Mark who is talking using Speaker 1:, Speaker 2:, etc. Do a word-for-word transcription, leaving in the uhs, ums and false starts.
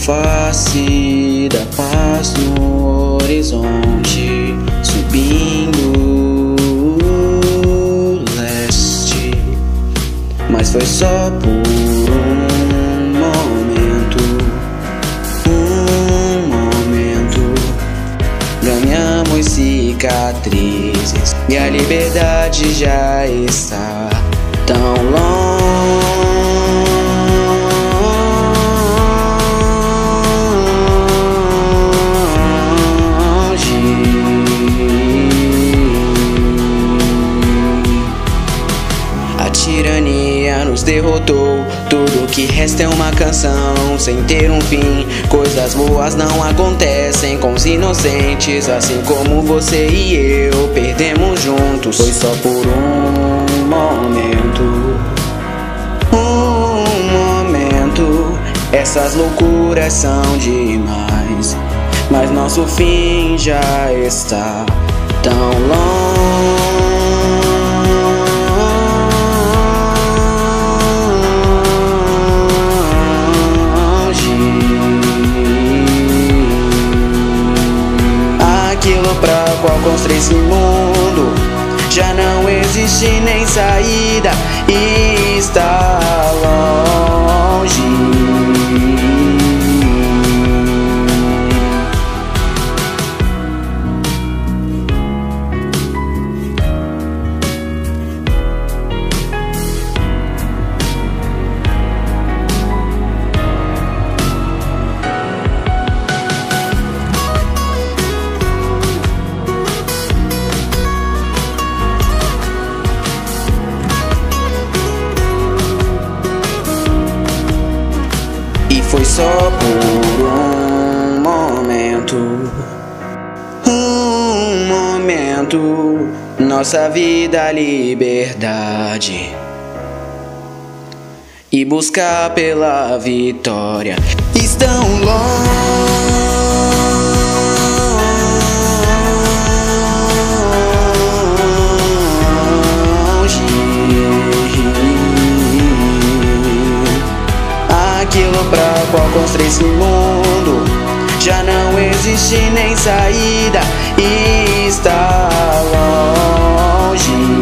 Speaker 1: face da paz no horizonte, subindo o leste. Mas foi só por um momento, um momento. Ganhamos cicatrizes e a liberdade já está tão longe. A tirania nos derrotou, tudo que resta é uma canção sem ter um fim. Coisas boas não acontecem com os inocentes, assim como você e eu perdemos juntos. Foi só por um momento, um momento. Essas loucuras são demais, mas nosso fim já está tão longe. Aquilo pra qual construí esse mundo já não existe nem saída e está longe. Foi só por um momento, um momento. Nossa vida, liberdade e buscar pela vitória estão longe. Aquilo pra qual construí esse mundo já não existe nem saída e está longe.